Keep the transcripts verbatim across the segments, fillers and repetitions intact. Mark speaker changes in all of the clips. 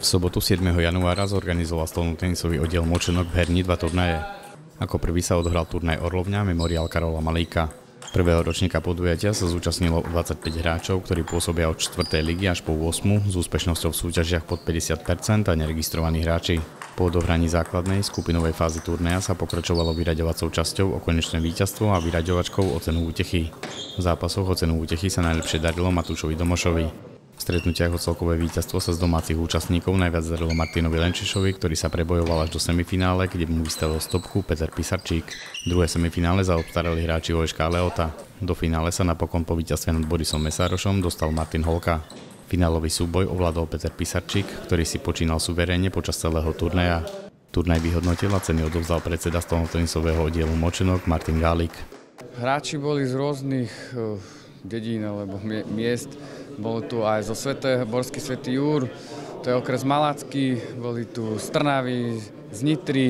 Speaker 1: sobotu siedmeho januára zorganizoval stolnotenisový oddiel Močenok v Herni dva turnaje. Ako prvý sa odohral turnaj Orlovňa Memoriál Karola Malíka. Prvého ročníka podujatia sa zúčastnilo dvadsaťpäť hráčov, ktorí pôsobia od štvrtej ligy až po ôsmu s úspešnosťou v súťažiach pod päťdesiat percent a neregistrovaní hráči. Po odohraní základnej skupinovej fázy turnaja sa pokračovalo vyraďovacou časťou o konečné víťazstvo a vyraďovačkou o cenu útechy. V zápasoch o cenu útechy sa najlepšie darilo Matúšovi Domošovi. V stretnutiach o celkové víťazstvo sa z domácich účastníkov najviac darilo Martinovi Lenčišovi, ktorý sa prebojoval až do semifinále, kde mu vystavil stopku Peter Pisarčík. Druhé semifinále zaobstarali hráči ó eš ká Leota. Do finále sa napokon po víťazstve nad Borisom Mesárošom dostal Martin Holka. Finálový súboj ovládol Peter Pisarčík, ktorý si počínal suverénne počas celého turnaja. Turnaj vyhodnotil a ceny odovzdal predseda stolnotenisového oddielu Močenok Martin Gálik.
Speaker 2: Hráči boli z rôznych dedín alebo miest. Bol tu aj zo Svätého-Borský Svätý Júr, to je okres Malacký, boli tu z Trnavy, z Nitry,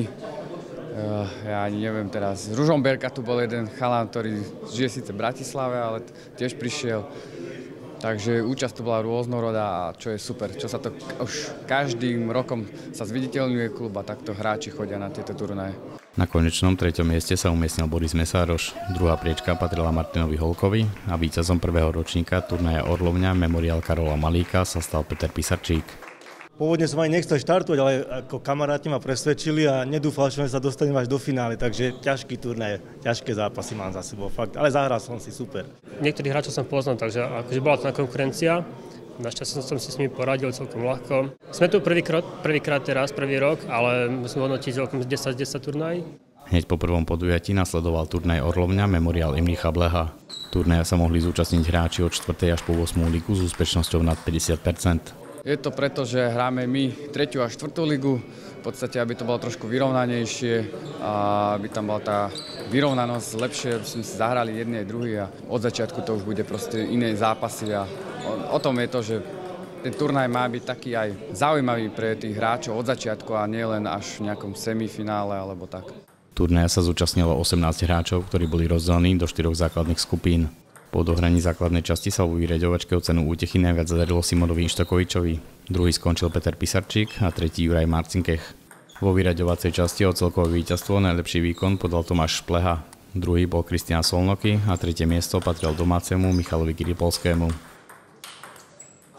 Speaker 2: ja ani neviem teraz, z Ružomberka tu bol jeden chalán, ktorý žije síce v Bratislave, ale tiež prišiel. Takže účasť tu bola rôznorodá a čo je super, čo sa to už každým rokom sa zviditeľňuje klub a takto hráči chodia na tieto turnaje.
Speaker 1: Na konečnom treťom mieste sa umiestnil Boris Mesároš. Druhá priečka patrila Martinovi Holkovi a víťazom prvého ročníka turnaja Orlovňa Memoriál Karola Malíka sa stal Peter Pisarčík.
Speaker 3: Pôvodne som ani nechcel štartovať, ale ako kamaráti ma presvedčili a nedúfal, že sa dostanem až do finále, takže ťažký turnaj, ťažké zápasy mám za sebou, fakt, ale zahral som si super.
Speaker 4: Niektorých hráčov som poznal, takže akože bola to konkurencia. Našťastie som si s nimi poradil celkom ľahko. Sme tu prvýkrát, prvýkrát teraz, prvý rok, ale musíme hodnotiť celkom desať desať turnaj.
Speaker 1: Hneď po prvom podujatí nasledoval turnaj Orlovňa Memoriál Imricha Bleha. Turnaja sa mohli zúčastniť hráči od štvrtej až po ôsmu ligu s úspešnosťou nad päťdesiat percent.
Speaker 2: Je to preto, že hráme my tretiu a štvrtú ligu, v podstate, aby to bolo trošku vyrovnanejšie a aby tam bola tá vyrovnanosť lepšie, aby sme si zahrali jedný aj druhý a od začiatku to už bude proste iné zápasy a o, o tom je to, že ten turnaj má byť taký aj zaujímavý pre tých hráčov od začiatku a nie len až v nejakom semifinále alebo tak.
Speaker 1: Turnaja sa zúčastnilo osemnásť hráčov, ktorí boli rozdelení do štyroch základných skupín. Po odohraní základnej časti sa vo vyraďovačke o cenu útechy najviac zadarilo Simonovi Inštakovičovi. Druhý skončil Peter Pisarčík a tretí Juraj Marcinkech. Vo vyraďovacej časti o celkové víťazstvo najlepší výkon podal Tomáš Špleha. Druhý bol Kristián Solnoky a tretie miesto patril domácemu Michalovi Kiripolskému.